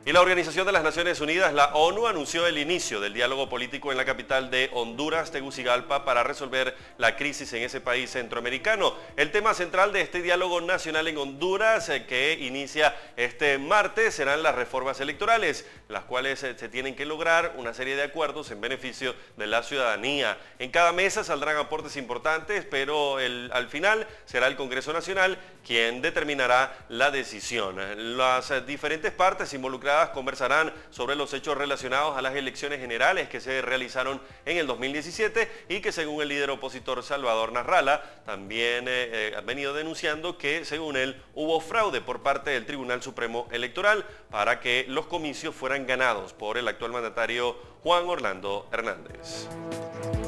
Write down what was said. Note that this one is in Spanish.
Y la Organización de las Naciones Unidas, la ONU, anunció el inicio del diálogo político en la capital de Honduras, Tegucigalpa, para resolver la crisis en ese país centroamericano. El tema central de este diálogo nacional en Honduras, que inicia este martes, serán las reformas electorales, las cuales se tienen que lograr una serie de acuerdos en beneficio de la ciudadanía. En cada mesa saldrán aportes importantes, pero al final será el Congreso Nacional quien determinará la decisión. Las diferentes partes involucradas conversarán sobre los hechos relacionados a las elecciones generales que se realizaron en el 2017 y que, según el líder opositor Salvador Narrala, también ha venido denunciando que, según él, hubo fraude por parte del Tribunal Supremo Electoral para que los comicios fueran ganados por el actual mandatario Juan Orlando Hernández.